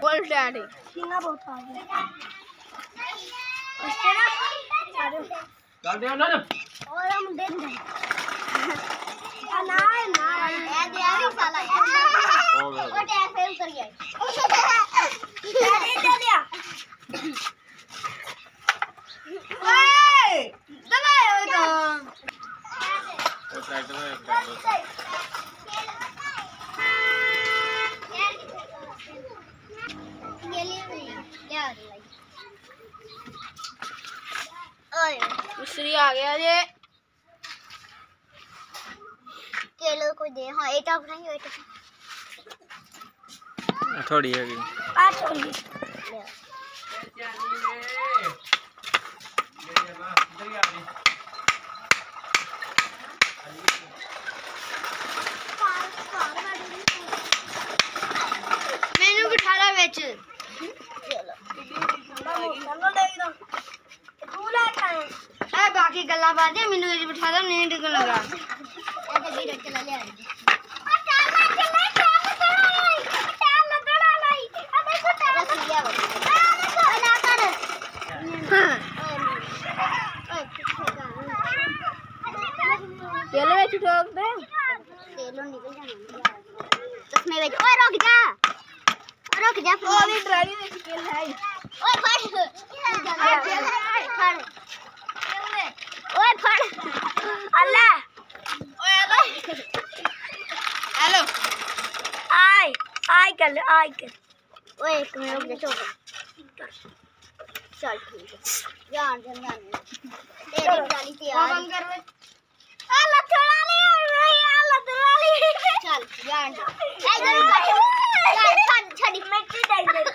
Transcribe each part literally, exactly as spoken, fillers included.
Full tight है सीना बहुत आ गया कर दे ना और हम दे दे ना ना ये दे अभी साला ओ टैग फेल कर गया दे दिया ओए दबाओ तो ट्रैक्टर में ये ले ले आ रही ओए मिस्त्री आ गया ये केले को दे हां एटा बनाई एटा थोड़ी है अभी आ छोड़ी मैंने बिठाला बेच ए बाकी गल्ला बात है मैंने ये बिठाला नहीं टिकन लगा ऐसे गिर चला ले आ केले बेच ठोक दे तेलो निकल जाना चश्मे बेच ओए रुक जा रुक जा ओ अभी ड्राइविंग में केले है ओए फड़ फड़ ओए फड़ अल्लाह ओए हेलो हेलो आय आय कर आय कर ओए एक मिनट रुक जा चल ठीक है जान जान जान तेरी गाली तैयार बंद कर बे अल्लाह थोड़ा ले अल्लाह थोड़ा ले चल जान इधर चल छड़ छड़ी मिट्टी डाल दे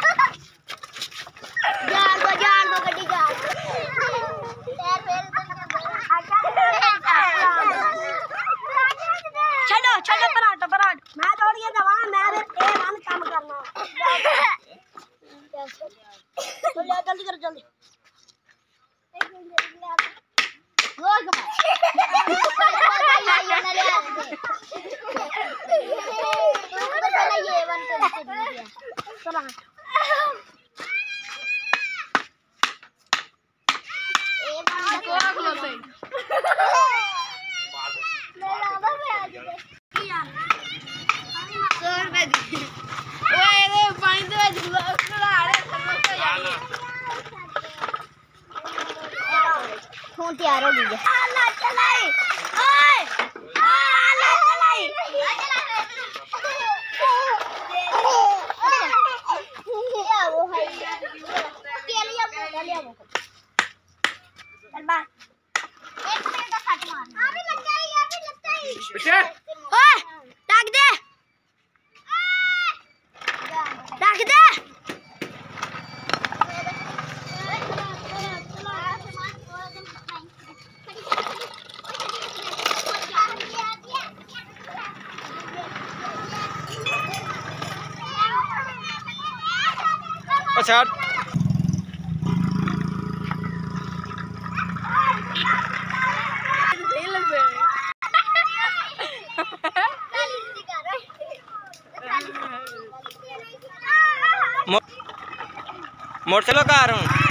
जान दो जान दो गड्डी जान यार फिर चलो चलो पराठ पराठ मैं दौड़ के दवा मैं फिर ए वन काम करना तो ले जल्दी करो जल्दी वो कमा ये वन कर दिया पराठ ए वन को खलो से सर में ओए ये पानी तो झुला खड़ा है समझ यार फोन तैयार हो गया अल्लाह चलाई ओए अल्लाह चलाई क्या वो है के लिए बोल लिया वो चल बा एक मिनट का कट मार अभी लग जाएगी अभी लग जाएगी पीछे ओए रख दे रख दे अच्छा मोटरसाइकिल का आ रहा हूँ।